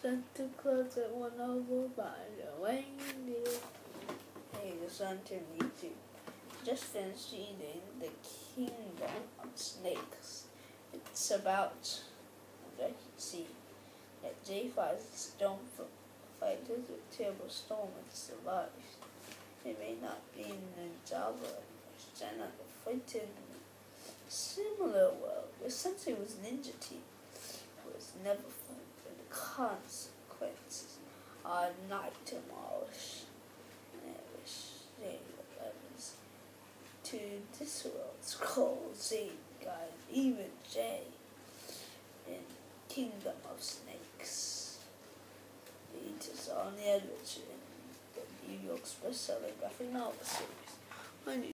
Santa Claus went over by the reindeer. Hey, the Santa needs you. Just finished eating the Kingdom of Snakes. It's about, let you see, that Jay fights a storm fighters with terrible storm and survives. It may not be in the Java stand on the frightened similar world where Sensei was ninja team was never fun and the consequences are not demolished. To this world's cold sea guide, even Jay in Kingdom of Snakes. It is on the adventure in the New York bestselling graphic novel series.